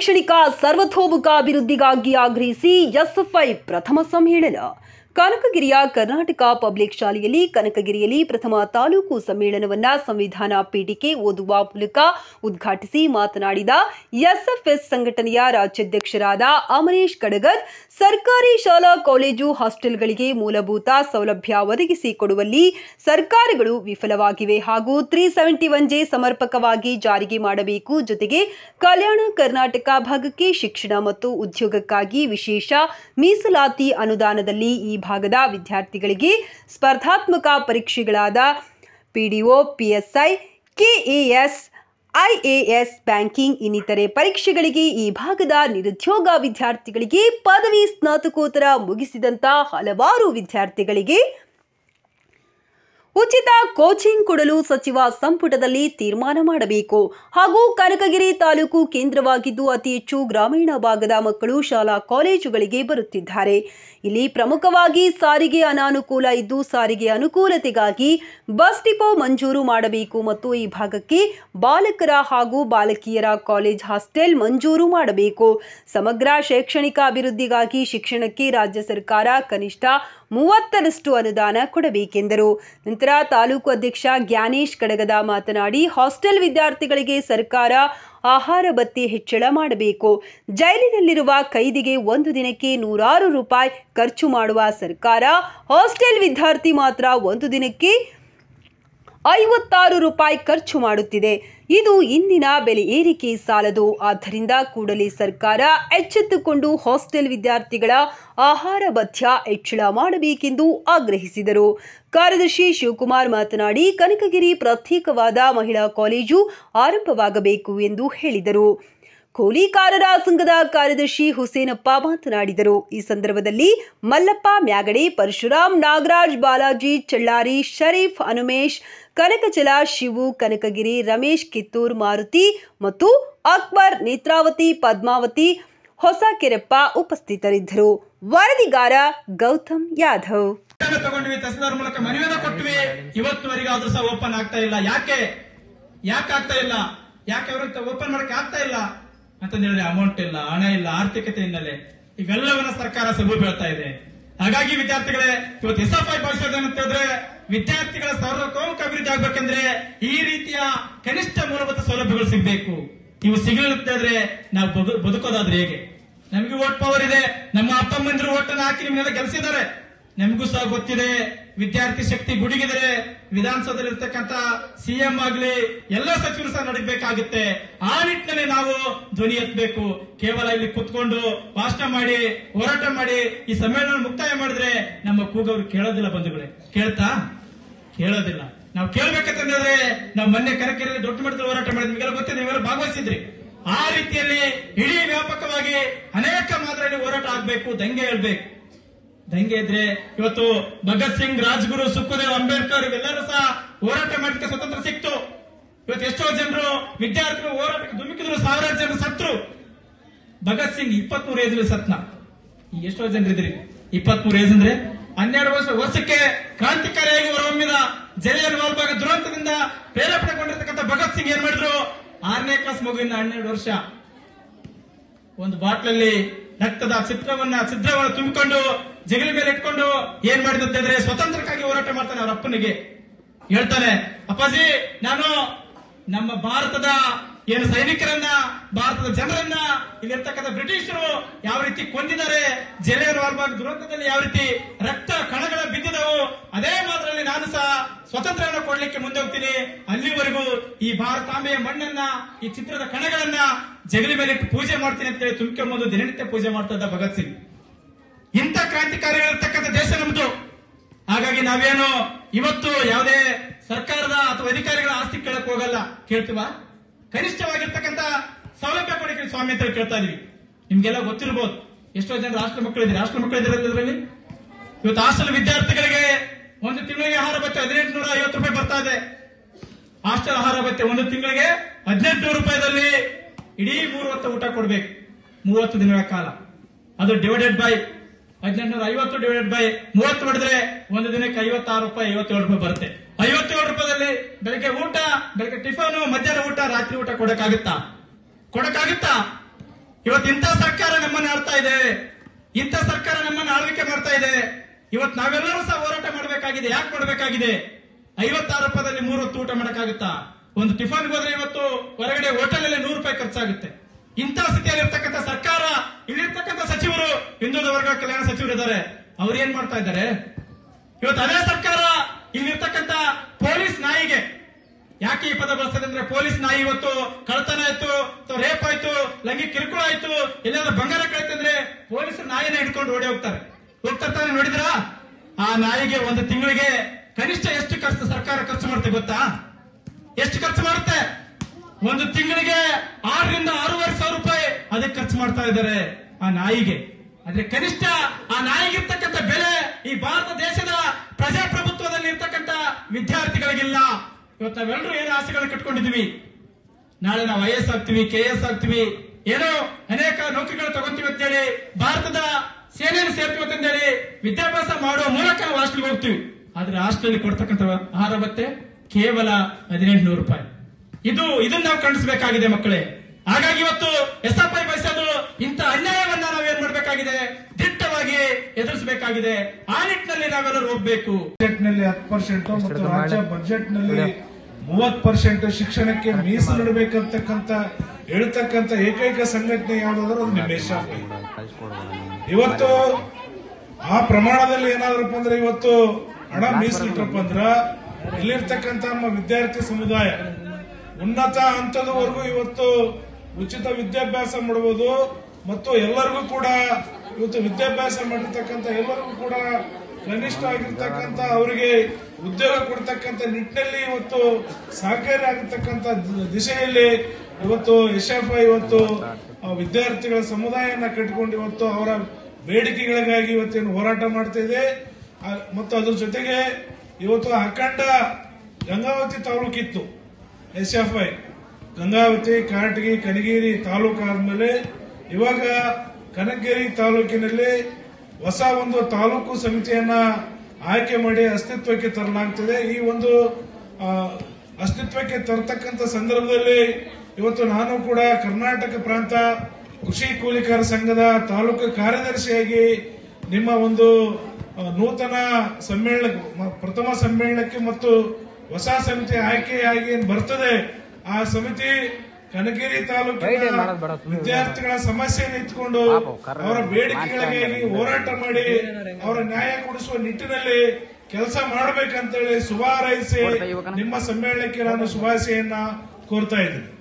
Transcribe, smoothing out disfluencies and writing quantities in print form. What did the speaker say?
ಶೈಕ್ಷಣಿಕ ಸರ್ವತೋಮುಖ ಅಭಿವೃದ್ಧಿಗಾಗಿ ಆಗ್ರಹಿಸಿ ಎಸ್ಎಫ್ಐ ಪ್ರಥಮ ಸಮ್ಮೇಳನ. ಕನಕಗಿರಿಯ ಕರ್ನಾಟಕ ಪಬ್ಲಿಕ್ ಶಾಲೆಯಲ್ಲಿ ಕನಕಗಿರಿಯಲ್ಲಿ ಪ್ರಥಮ ತಾಲೂಕು ಸಮ್ಮೇಳನವನ್ನ ಸಂವಿಧಾನ ಪೀಠಿಕೆ ಓದುವ ಮೂಲಕ ಉದ್ಘಾಟಿಸಿ ಮಾತನಾಡಿದ ಎಸ್ಎಫ್ಎಸ್ ಸಂಘಟನೆಯ ರಾಜ್ಯಾಧ್ಯಕ್ಷರಾದ ಅಮರೇಶ್ ಕಡಗರ್, ಸರ್ಕಾರಿ ಶಾಲಾ ಕಾಲೇಜು ಹಾಸ್ಟೆಲ್ಗಳಿಗೆ ಮೂಲಭೂತ ಸೌಲಭ್ಯ ಒದಗಿಸಿಕೊಡುವಲ್ಲಿ ಸರ್ಕಾರಗಳು ವಿಫಲವಾಗಿವೆ ಹಾಗೂ 371 ಜೆ ಸಮರ್ಪಕವಾಗಿ ಜಾರಿಗೆ ಮಾಡಬೇಕು. ಜೊತೆಗೆ ಕಲ್ಯಾಣ ಕರ್ನಾಟಕ ಭಾಗಕ್ಕೆ ಶಿಕ್ಷಣ ಮತ್ತು ಉದ್ಯೋಗಕ್ಕಾಗಿ ವಿಶೇಷ ಮೀಸಲಾತಿ ಅನುದಾನದಲ್ಲಿ ಈ ಭಾಗದ ವಿದ್ಯಾರ್ಥಿಗಳಿಗೆ ಸ್ಪರ್ಧಾತ್ಮಕ ಪರೀಕ್ಷೆಗಳಾದ PDO, PSI, KAS, IAS, banking ಇನ್ನಿತರೆ ಪರೀಕ್ಷೆಗಳಿಗೆ ಈ ಭಾಗದ ನಿರುದ್ಯೋಗ ವಿದ್ಯಾರ್ಥಿಗಳಿಗೆ ಪದವಿ ಸ್ನಾತಕೋತ್ತರ ಮುಗಿಸಿದಂತ ಹಲವಾರು ವಿದ್ಯಾರ್ಥಿಗಳಿಗೆ ಉಚಿತ ಕೋಚಿಂಗ್ ಕೊಡಲು ಸಚಿವ ಸಂಪುಟದಲ್ಲಿ ತೀರ್ಮಾನ ಮಾಡಬೇಕು ಹಾಗೂ ಕನಕಗಿರಿ ತಾಲೂಕು ಕೇಂದ್ರವಾಗಿದ್ದು ಅತಿ ಹೆಚ್ಚು ಗ್ರಾಮೀಣ ಭಾಗದ ಮಕ್ಕಳು ಶಾಲಾ ಕಾಲೇಜುಗಳಿಗೆ ಬರುತ್ತಿದ್ದಾರೆ. ಇಲ್ಲಿ ಪ್ರಮುಖವಾಗಿ ಸಾರಿಗೆ ಅನಾನುಕೂಲ ಇದ್ದು ಸಾರಿಗೆ ಅನುಕೂಲತೆಗಾಗಿ ಬಸ್ ಡಿಪೋ ಮಂಜೂರು ಮಾಡಬೇಕು ಮತ್ತು ಈ ಭಾಗಕ್ಕೆ ಬಾಲಕರ ಹಾಗೂ ಬಾಲಕಿಯರ ಕಾಲೇಜ್ ಹಾಸ್ಟೆಲ್ ಮಂಜೂರು ಮಾಡಬೇಕು. ಸಮಗ್ರ ಶೈಕ್ಷಣಿಕ ಅಭಿವೃದ್ಧಿಗಾಗಿ ಶಿಕ್ಷಣಕ್ಕೆ ರಾಜ್ಯ ಸರ್ಕಾರ ಕನಿಷ್ಠ 30% ಅನುದಾನ ಕೊಡಬೇಕೆಂದರು. ನಂತರ ತಾಲೂಕು ಅಧ್ಯಕ್ಷ ಜ್ಞಾನೇಶ್ ಕಡಗದ ಮಾತನಾಡಿ, ಹಾಸ್ಟೆಲ್ ವಿದ್ಯಾರ್ಥಿಗಳಿಗೆ ಸರ್ಕಾರ ಆಹಾರ ಭತ್ಯೆ ಹೆಚ್ಚಳ ಮಾಡಬೇಕು. ಜೈಲಿನಲ್ಲಿರುವ ಕೈದಿಗೆ ಒಂದು ದಿನಕ್ಕೆ 106 ರೂಪಾಯಿ ಖರ್ಚು ಮಾಡುವ ಸರ್ಕಾರ ಹಾಸ್ಟೆಲ್ ವಿದ್ಯಾರ್ಥಿ ಮಾತ್ರ ಒಂದು ದಿನಕ್ಕೆ 56 ರೂಪಾಯಿ ಖರ್ಚು ಮಾಡುತ್ತಿದೆ. ಇದು ಇಂದಿನ ಬೆಲೆ ಏರಿಕೆ ಸಾಲದು. ಆದ್ದರಿಂದ ಕೂಡಲೇ ಸರ್ಕಾರ ಎಚ್ಚೆತ್ತುಕೊಂಡು ಹಾಸ್ಟೆಲ್ ವಿದ್ಯಾರ್ಥಿಗಳ ಆಹಾರ ಭತ್ಯೆ ಹೆಚ್ಚಳ ಮಾಡಬೇಕೆಂದು ಆಗ್ರಹಿಸಿದರು. ಕಾರ್ಯದರ್ಶಿ ಶಿವಕುಮಾರ್ ಮಾತನಾಡಿ, ಕನಕಗಿರಿ ಪ್ರತ್ಯೇಕವಾದ ಮಹಿಳಾ ಕಾಲೇಜು ಆರಂಭವಾಗಬೇಕು ಎಂದು ಹೇಳಿದರು. ಕೂಲಿಕಾರರ ಸಂಘದ ಕಾರ್ಯದರ್ಶಿ ಹುಸೇನಪ್ಪ ಮಾತನಾಡಿದರು. ಈ ಸಂದರ್ಭದಲ್ಲಿ ಮಲ್ಲಪ್ಪ ಮ್ಯಾಗಡೆ, ಪರಶುರಾಮ್, ನಾಗರಾಜ್, ಬಾಲಾಜಿ, ಚಳ್ಳಾರಿ, ಶರೀಫ್, ಹನುಮೇಶ್, ಕನಕಚಲ, ಶಿವು, ಕನಕಗಿರಿ, ರಮೇಶ್, ಕಿತ್ತೂರ್, ಮಾರುತಿ ಮತ್ತು ಅಕ್ಬರ್, ನೇತ್ರಾವತಿ, ಪದ್ಮಾವತಿ, ಹೊಸಕೆರೆಪ್ಪ ಉಪಸ್ಥಿತರಿದ್ದರು. ವರದಿಗಾರ ಗೌತಮ್ ಯಾದವ್. ತಗೊಂಡ್ವಿ, ತಹಸೀಲ್ದಾರ್ ಮೂಲಕ ಮನವಿಯನ್ನು ಕೊಟ್ವಿ. ಇವತ್ತುವರೆಗೆ ಆದ್ರೂ ಸಹ ಓಪನ್ ಆಗ್ತಾ ಇಲ್ಲ. ಯಾಕೆ ಆಗ್ತಾ ಇಲ್ಲ? ಯಾಕೆ ಅವ್ರ ಓಪನ್ ಮಾಡಕ್ಕೆ ಆಗ್ತಾ ಇಲ್ಲ ಅಂತಂದ್ರೆ ಅಮೌಂಟ್ ಇಲ್ಲ, ಹಣ ಇಲ್ಲ, ಆರ್ಥಿಕತೆ ಹಿನ್ನೆಲೆ ಇವೆಲ್ಲವನ್ನ ಸರ್ಕಾರ ಸಬು ಬೀಳ್ತಾ ಇದೆ. ಹಾಗಾಗಿ ವಿದ್ಯಾರ್ಥಿಗಳೇ, ಇವತ್ತು ಎಸ್ಎಫ್ಐ ಭಾಷೆದಂತ ಹೇಳಿದ್ರೆ ವಿದ್ಯಾರ್ಥಿಗಳ ಸರ್ವತೋಮುಖ ಅಭಿವೃದ್ಧಿ ಆಗ್ಬೇಕಂದ್ರೆ ಈ ರೀತಿಯ ಕನಿಷ್ಠ ಮೂಲಭೂತ ಸೌಲಭ್ಯಗಳು ಸಿಗಬೇಕು. ಇವು ಸಿಗಲಿಲ್ಲದ್ರೆ ನಾವು ಬದುಕೋದಾದ್ರೆ ಹೇಗೆ? ನಮಗೂ ವೋಟ್ ಪವರ್ ಇದೆ. ನಮ್ಮ ಅಪ್ಪ ಅಮ್ಮಂದಿರು ಓಟನ್ನು ಹಾಕಿ ನಿಮ್ನೆಲ್ಲ ಗೆಲ್ಸಿದ್ದಾರೆ. ನಮಗೂ ಸಹ ಗೊತ್ತಿದೆ, ವಿದ್ಯಾರ್ಥಿ ಶಕ್ತಿ ಗುಡುಗಿದರೆ ವಿಧಾನಸೌಧದಲ್ಲಿ ಇರ್ತಕ್ಕಂಥ ಸಿಎಂ ಆಗ್ಲಿ ಎಲ್ಲ ಸಚಿವರು ಸಹ ನಡೀಬೇಕಾಗುತ್ತೆ. ಆ ನಿಟ್ಟಿನಲ್ಲಿ ನಾವು ಧ್ವನಿ ಎತ್ತಬೇಕು. ಕೇವಲ ಇಲ್ಲಿ ಕುತ್ಕೊಂಡು ಭಾಷಣ ಮಾಡಿ ಹೋರಾಟ ಮಾಡಿ ಈ ಸಮ್ಮೇಳನ ಮುಕ್ತಾಯ ಮಾಡಿದ್ರೆ ನಮ್ಮ ಕೂಗವರು ಕೇಳೋದಿಲ್ಲ. ಬಂಧುಗಳೇ, ಕೇಳೋದಿಲ್ಲ. ನಾವು ಕೇಳ್ಬೇಕಂತಂದ್ರೆ ನಾವು ಮೊನ್ನೆ ಕನಕಗಿರಿಯಲ್ಲಿ ದೊಡ್ಡ ಮಟ್ಟದಲ್ಲಿ ಹೋರಾಟ ಮಾಡಿದ್ವಿ. ನಿಮಗೆಲ್ಲ ಗೊತ್ತಿದೆ, ನೀವೆಲ್ಲ ಭಾಗವಹಿಸಿದ್ರಿ. ಆ ರೀತಿಯಲ್ಲಿ ಇಡೀ ವ್ಯಾಪಕವಾಗಿ ಅನೇಕ ಮಾದರಿಯಲ್ಲಿ ಹೋರಾಟ ಆಗ್ಬೇಕು. ದಂಗೆ ಹೇಳ್ಬೇಕು. ದಂಗೆ ಇದ್ರೆ ಇವತ್ತು ಭಗತ್ ಸಿಂಗ್, ರಾಜ್ಗುರು, ಸುಖದೇವ್, ಅಂಬೇಡ್ಕರ್ ಇವೆಲ್ಲರೂ ಸಹ ಹೋರಾಟ ಮಾಡಲಿಕ್ಕೆ ಸ್ವತಂತ್ರ ಸಿಕ್ತು. ಇವತ್ತು ಎಷ್ಟೋ ಜನರು ವಿದ್ಯಾರ್ಥಿಗಳು ಹೋರಾಟಕ್ಕೆ ಧುಮುಕಿದ್ರು, ಸಾವಿರಾರು ಜನರು ಸತ್ರು. ಭಗತ್ ಸಿಂಗ್ 23 ಏಜ್ ಸತ್ನ. ಎಷ್ಟೋ ಜನರಿದ್ರಿ 23 ಏಜ್ ಅಂದ್ರೆ 12 ವರ್ಷಕ್ಕೆ ಕ್ರಾಂತಿಕಾರಿಯಾಗಿ ಹೊರಹೊಮ್ಮಿದ ಜಲಿಯನ್ ವಾಲ್ಬಾಗ್ ದುರಂತದಿಂದ ಪ್ರೇರೇಪಣೆಗೊಂಡಿರ್ತಕ್ಕಂಥ ಭಗತ್ ಸಿಂಗ್ ಏನ್ ಮಾಡಿದ್ರು? 6ನೇ ಕ್ಲಾಸ್ ಮಗುವಿನ 12 ವರ್ಷ ಒಂದು ಬಾಟ್ಲಲ್ಲಿ ರಕ್ತದ ಛಿದ್ರವನ್ನು ತುಂಬಿಕೊಂಡು ಜಗಲಿ ಮೇಲೆ ಇಟ್ಕೊಂಡು ಏನ್ ಮಾಡಿದ್ರೆ ಸ್ವತಂತ್ರಕ್ಕಾಗಿ ಹೋರಾಟ ಮಾಡ್ತಾನೆ. ಅವ್ರ ಅಪ್ಪನಿಗೆ ಹೇಳ್ತಾನೆ, ಅಪ್ಪಾಜಿ, ನಾನು ನಮ್ಮ ಭಾರತದ ಏನು ಸೈನಿಕರನ್ನ, ಭಾರತದ ಜನರನ್ನ ಇಲ್ಲಿರ್ತಕ್ಕಂಥ ಬ್ರಿಟಿಷರು ಯಾವ ರೀತಿ ಕೊಂದಿದ್ದಾರೆ, ಜಲಿಯನ್ ವಾಲ್ಬಾಗ್ ದುರಂತದಲ್ಲಿ ಯಾವ ರೀತಿ ರಕ್ತ ಕಣಗಳ ಬಿದ್ದಿದವು, ಅದೇ ಮಾತ್ರದಲ್ಲಿ ನಾನು ಸಹ ಸ್ವತಂತ್ರವನ್ನು ಕೊಡ್ಲಿಕ್ಕೆ ಮುಂದೆ ಹೋಗ್ತೀನಿ. ಅಲ್ಲಿವರೆಗೂ ಈ ಭಾರತಾಂಬೆಯ ಮಣ್ಣನ್ನ, ಈ ಚಿತ್ರದ ಕಣಗಳನ್ನ ಜಗಲಿ ಮೇಲೆ ಇಟ್ಟು ಪೂಜೆ ಮಾಡ್ತೀನಿ ಅಂತೇಳಿ ತುಂಬಿಕೊಂಬಂದು ದಿನನಿತ್ಯ ಪೂಜೆ ಮಾಡ್ತಾ ಇದ್ದ ಭಗತ್ ಸಿಂಗ್. ಇಂಥ ಕ್ರಾಂತಿಕಾರಿಗಳಿರ್ತಕ್ಕಂಥ ದೇಶ ನಮ್ದು. ಹಾಗಾಗಿ ನಾವೇನು ಇವತ್ತು ಯಾವುದೇ ಸರ್ಕಾರದ ಅಥವಾ ಅಧಿಕಾರಿಗಳ ಆಸ್ತಿ ಕೇಳಕ್ ಹೋಗಲ್ಲ. ಕೇಳ್ತೀವ? ಕನಿಷ್ಠವಾಗಿರ್ತಕ್ಕಂಥ ಸೌಲಭ್ಯ ಕೊಡಿ ಸ್ವಾಮಿ ಅಂತ ಕೇಳ್ತಾ ಇದೀವಿ. ನಿಮ್ಗೆಲ್ಲ ಗೊತ್ತಿರಬಹುದು, ಎಷ್ಟೋ ಜನ ರಾಷ್ಟ್ರ ಮಕ್ಕಳಿದ್ದೀರಲ್ಲಿ. ಇವತ್ತು ಹಾಸ್ಟೆಲ್ ವಿದ್ಯಾರ್ಥಿಗಳಿಗೆ ಒಂದು ತಿಂಗಳಿಗೆ ಆಹಾರ ಭತ್ಯೆ 1850 ರೂಪಾಯಿ ಬರ್ತಾ ಇದೆ. ಹಾಸ್ಟೆಲ್ ಆಹಾರ ಭತ್ಯೆ ಒಂದು ತಿಂಗಳಿಗೆ 1800 ರೂಪಾಯಿದಲ್ಲಿ ಇಡೀ 3 ಹೊತ್ತು ಊಟ ಕೊಡ್ಬೇಕು, 30 ದಿನಗಳ ಕಾಲ. ಅದು ಡಿವೈಡೆಡ್ ಬೈ 1850 ಡಿವೈಡೆಡ್ ಬೈ 30 ಮಾಡಿದ್ರೆ ಒಂದು ದಿನಕ್ಕೆ 56 ರೂಪಾಯಿ, 57 ರೂಪಾಯಿ ಬರುತ್ತೆ. 57 ರೂಪಾಯಿದಲ್ಲಿ ಬೆಳಗ್ಗೆ ಊಟ, ಬೆಳಗ್ಗೆ ಟಿಫನ್, ಮಧ್ಯಾಹ್ನ ಊಟ, ರಾತ್ರಿ ಊಟ ಕೊಡಕ್ಕಾಗುತ್ತಾ? ಇವತ್ತು ಇಂಥ ಸರ್ಕಾರ ನಮ್ಮನ್ನು ಆಳ್ತಾ ಇದೆ, ಇಂಥ ಸರ್ಕಾರ ನಮ್ಮನ್ನು ಆಳ್ವಿಕೆ ಮಾಡ್ತಾ ಇದೆ. ಇವತ್ತು ನಾವೆಲ್ಲರೂ ಸಹ ಹೋರಾಟ ಮಾಡಬೇಕಾಗಿದೆ. ಯಾಕೆ ಮಾಡಬೇಕಾಗಿದೆ? 56 ರೂಪಾಯಿದಲ್ಲಿ 3 ಹೊತ್ತು ಊಟ ಮಾಡಕ್ಕಾಗುತ್ತಾ? ಒಂದು ಟಿಫನ್ಗೆ ಹೋದ್ರೆ ಇವತ್ತು ಹೊರಗಡೆ ಹೋಟೆಲ್ ಅಲ್ಲಿ 100 ರೂಪಾಯಿ ಖರ್ಚಾಗುತ್ತೆ. ಇಂಥ ಸ್ಥಿತಿಯಲ್ಲಿ ಇರ್ತಕ್ಕಂಥ ಸರ್ಕಾರ, ಇಲ್ಲಿರ್ತಕ್ಕಂಥ ಸಚಿವರು, ಹಿಂದುಳಿದ ವರ್ಗ ಕಲ್ಯಾಣ ಸಚಿವರು ಇದ್ದಾರೆ, ಅವ್ರು ಏನ್ ಮಾಡ್ತಾ ಇದ್ದಾರೆ? ಇವತ್ತು ಅದೇ ಸರ್ಕಾರ ಇಲ್ಲಿರ್ತಕ್ಕಂಥ ಪೊಲೀಸ್ ನಾಯಿಗೆ, ಯಾಕೆ ಈ ಪದ ಬಳಸ್ತದೆ ಅಂದ್ರೆ, ಪೊಲೀಸ್ ನಾಯಿ ಇವತ್ತು ಕಳ್ಳತನ ಆಯ್ತು, ರೇಪ್ ಆಯ್ತು, ಲೈಂಗಿಕ ಕಿರುಕುಳ ಆಯ್ತು, ಎಲ್ಲಾದ್ರೂ ಬಂಗಾರ ಕಳಿತಂದ್ರೆ ಪೊಲೀಸರು ನಾಯಿನ ಹಿಡ್ಕೊಂಡು ಓಡಿ ಹೋಗ್ತಾರೆ ನೋಡಿದ್ರ? ಆ ನಾಯಿಗೆ ಒಂದು ತಿಂಗಳಿಗೆ ಕನಿಷ್ಠ ಎಷ್ಟು ಖರ್ಚು ಸರ್ಕಾರ ಖರ್ಚು ಮಾಡುತ್ತೆ ಗೊತ್ತಾ? ಎಷ್ಟು ಖರ್ಚು ಮಾಡುತ್ತೆ? ಒಂದು ತಿಂಗಳಿಗೆ 6 ರಿಂದ 6.5 ಸಾವಿರ ರೂಪಾಯಿ ಅದಕ್ಕೆ ಖರ್ಚು ಮಾಡ್ತಾ ಇದ್ದಾರೆ ಆ ನಾಯಿಗೆ. ಆದ್ರೆ ಕನಿಷ್ಠ ಆ ನಾಯಿಗಿರ್ತಕ್ಕಂಥ ಬೆಲೆ ಈ ಭಾರತ ದೇಶದ ಪ್ರಜಾಪ್ರಭುತ್ವದಲ್ಲಿ ಇರ್ತಕ್ಕಂಥ ವಿದ್ಯಾರ್ಥಿಗಳಿಗಿಲ್ಲ. ಇವತ್ತು ನಾವೆಲ್ಲರೂ ಏನು ಆಸೆಗಳನ್ನು ಕಟ್ಕೊಂಡಿದ್ವಿ, ನಾಳೆ ನಾವು IAS ಆಗ್ತೀವಿ, KS ಆಗ್ತೀವಿ, ಏನೋ ಅನೇಕ ನೌಕರಿಗಳು ತಗೊಂತೀವಿ ಅಂತೇಳಿ, ಭಾರತದ ಸೇನೆಯನ್ನು ಸೇರ್ತೀವಿ ಅಂತಂದೇಳಿ ವಿದ್ಯಾಭ್ಯಾಸ ಮಾಡುವ ಮೂಲಕ ನಾವು ಹಾಸ್ಟೆಲ್ಗೆ ಹೋಗ್ತೀವಿ. ಆದ್ರೆ ಹಾಸ್ಟೆಲ್ ಕೊಡ್ತಕ್ಕಂಥ ಆಹಾರ ಭತ್ಯೆ ಕೇವಲ 1800 ರೂಪಾಯಿ. ಇದನ್ನ ನಾವು ಖಂಡಿಸಬೇಕಾಗಿದೆ ಮಕ್ಕಳೇ. ಹಾಗಾಗಿ ಇವತ್ತು SFI ಬಯಸೋದು ಇಂಥ ಅನ್ಯಾಯವನ್ನ ನಾವೇನ್ ಮಾಡಬೇಕಾಗಿದೆ? ದಿಟ್ಟವಾಗಿ ಎದುರಿಸಬೇಕಾಗಿದೆ. ಆ ನಿಟ್ಟಿನಲ್ಲಿ ನಾವೆಲ್ಲರೂ ಹೋಗ್ಬೇಕು. ಬಜೆಟ್ ನಲ್ಲಿ 10% ಮತ್ತು ರಾಜ್ಯ ಬಜೆಟ್ ನಲ್ಲಿ 30% ಶಿಕ್ಷಣಕ್ಕೆ ಮೀಸಲಿಡಬೇಕಂತಕ್ಕಂತ ಹೇಳ್ತಕ್ಕಂತ ಏಕೈಕ ಸಂಘಟನೆ ಯಾವ್ದಾದ್ರು ಅದು ನಿಮ್ಮ SFI. ಇವತ್ತು ಆ ಪ್ರಮಾಣದಲ್ಲಿ ಏನಾದ್ರಪ್ಪ ಅಂದ್ರೆ, ಇವತ್ತು ಹಣ ಮೀಸಲಿಟ್ರಪ್ಪ ಅಂದ್ರ ಇಲ್ಲಿರ್ತಕ್ಕಂಥ ನಮ್ಮ ವಿದ್ಯಾರ್ಥಿ ಸಮುದಾಯ ಉನ್ನತ ಹಂತದವರೆಗೂ ಇವತ್ತು ಉಚಿತ ವಿದ್ಯಾಭ್ಯಾಸ ಮಾಡಬಹುದು. ಮತ್ತು ಎಲ್ಲರಿಗೂ ಕೂಡ ಇವತ್ತು ವಿದ್ಯಾಭ್ಯಾಸ ಮಾಡಿರ್ತಕ್ಕಂಥ ಎಲ್ಲರಿಗೂ ಕೂಡ ಕನಿಷ್ಠ ಆಗಿರ್ತಕ್ಕಂಥ ಅವರಿಗೆ ಉದ್ಯೋಗ ಕೊಡ್ತಕ್ಕಂಥ ನಿಟ್ಟಿನಲ್ಲಿ ಇವತ್ತು ಸಹಕಾರಿ ಆಗಿರ್ತಕ್ಕಂಥ ದಿಶೆಯಲ್ಲಿ ಇವತ್ತು SFI ಇವತ್ತು ವಿದ್ಯಾರ್ಥಿಗಳ ಸಮುದಾಯನ ಕಟ್ಟಿಕೊಂಡು ಇವತ್ತು ಅವರ ಬೇಡಿಕೆಗಳಿಗಾಗಿ ಇವತ್ತೇನು ಹೋರಾಟ ಮಾಡ್ತಾ ಇದೆ. ಮತ್ತು ಅದ್ರ ಜೊತೆಗೆ ಇವತ್ತು ಅಖಂಡ ಗಂಗಾವತಿ ತಾಲೂಕಿತ್ತು SFI, ಗಂಗಾವತಿ, ಕಾರಟಗಿ, ಕನಗಿರಿ ತಾಲೂಕು ಆದ್ಮೇಲೆ ಇವಾಗ ಕನಕಗಿರಿ ತಾಲೂಕಿನಲ್ಲಿ ಹೊಸ ಒಂದು ತಾಲೂಕು ಸಮಿತಿಯನ್ನ ಆಯ್ಕೆ ಮಾಡಿ ಅಸ್ತಿತ್ವಕ್ಕೆ ತರಲಾಗ್ತದೆ. ಈ ಒಂದು ಅಸ್ತಿತ್ವಕ್ಕೆ ತರತಕ್ಕಂತ ಸಂದರ್ಭದಲ್ಲಿ ಇವತ್ತು ನಾನು ಕೂಡ ಕರ್ನಾಟಕ ಪ್ರಾಂತ ಕೃಷಿ ಕೂಲಿಕಾರ ಸಂಘದ ತಾಲೂಕು ಕಾರ್ಯದರ್ಶಿಯಾಗಿ ನಿಮ್ಮ ಒಂದು ನೂತನ ಪ್ರಥಮ ಸಮ್ಮೇಳನಕ್ಕೆ ಮತ್ತು ಹೊಸ ಸಮಿತಿ ಆಯ್ಕೆಯಾಗಿ ಏನ್ ಬರ್ತದೆ, ಆ ಸಮಿತಿ ಕನಗಿರಿ ತಾಲೂಕಿನ ವಿದ್ಯಾರ್ಥಿಗಳ ಸಮಸ್ಯೆಯನ್ನು ಇಟ್ಕೊಂಡು ಅವರ ಬೇಡಿಕೆಗಳಿಗಾಗಿ ಹೋರಾಟ ಮಾಡಿ ಅವರ ನ್ಯಾಯ ಕೊಡಿಸುವ ನಿಟ್ಟಿನಲ್ಲಿ ಕೆಲಸ ಮಾಡಬೇಕಂತೇಳಿ ಶುಭ ಹಾರೈಸಿ ನಿಮ್ಮ ಸಮ್ಮೇಳನಕ್ಕೆ ನಾನು ಶುಭಾಶಯನ್ನ ಕೋರ್ತಾ ಇದ್ದೀನಿ.